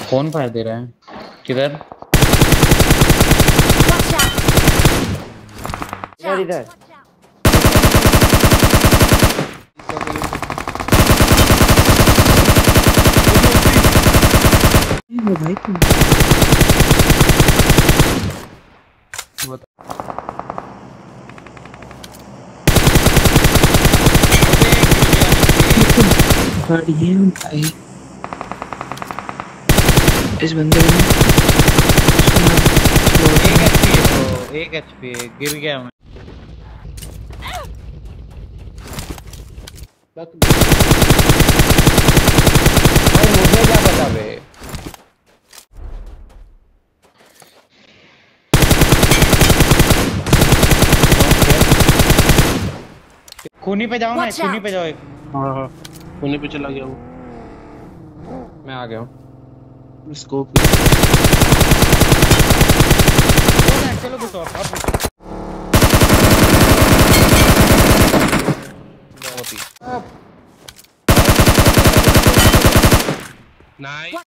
कौन फायर दे रहा है? किधर? इधर इधर। भाई भाई इस बंदे ने एक एचपी गिर गया मैं। भाई मुझे क्या पता बे। खूनी पे जाओ ना, खूनी पे जाओ एक। हाँ हाँ खूनी पे चला गया वो। मैं आ गया हूँ। स्कोप चलो कुछ और बहुत ही नाइस।